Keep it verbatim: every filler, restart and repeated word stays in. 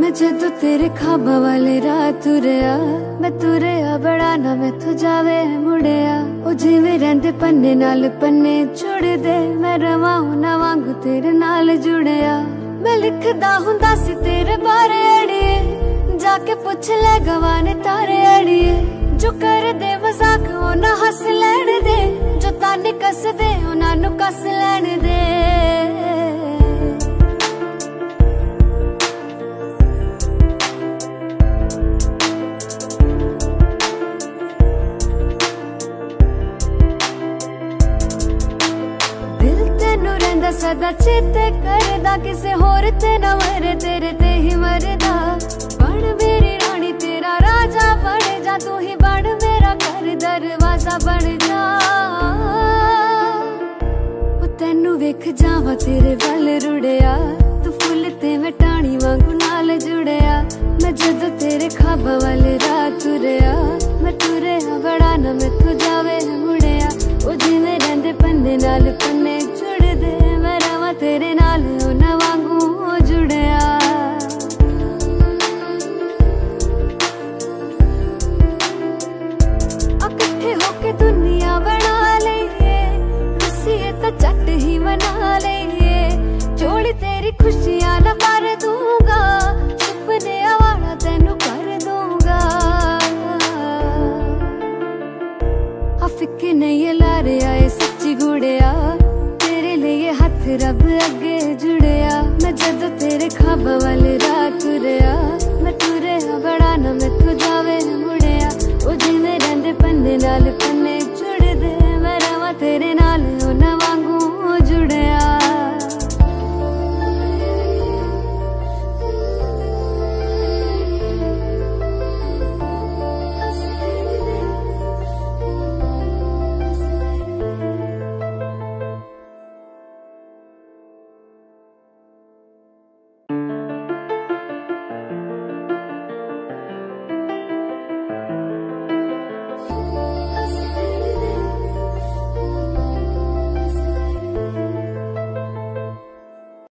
मैं जदों तेरे खाबा वाले राह तुरया, मैं तुरया बड़ा ना मैं तू जावे मुड़िया। ओ जिवें रहिंदे पन्ने नाल पन्ने जुड़ दे, मैं रवां ना वांगू तेरे नाल जुड़िया। मैं लिखदा हुंदा सी तेरे बारे अड़िए, जाके पुछ ले गवाने तारे अड़िए। जो कर दे मजाक ओ ना हस लैण दे, जो ताने कस दे उन्हां नू कस लैण दे। सदा चेते करदा, किसे होर ते ना मरे तेरे ते ही मरदा। बन मेरी रानी तेरा राजा बन जा, तू ही बन मेरा घर दरवाजा बन जा। ओ तेनू वेख जावा तेरे वल रुड़िया, तू फुल ते मैं टाणी वांगू नाल जुड़िया। मैं जदों तेरे खाबा वाले राह तुरया, मैं तुरया बड़ा ना मैं तू जावे मुड़िया। ओ जिवें रहिंदे पन्ने नाल पन्ने जुड़ दे, मैं रवां तेरे नाल उन्हां वांगू जुड़िया। इकट्ठे होके दुनिया बना लईए, रुसीए तां झट ही मना लईए। जोड़ी तेरी खुशियां ना भर दूंगा, सुपने वाला तेनू कर दूंगा। फिक्र नहीं लारे आए सच्ची गुड़िया, तेरे लिए हथ रब अगे जुड़िया। मैं जदों तेरे खाबा वाले राह तुरया, मैं तुरया बड़ा ना मैं तू जावे मुड़िया। ओ जिवें रहिंदे पन्ने नाल पन्ने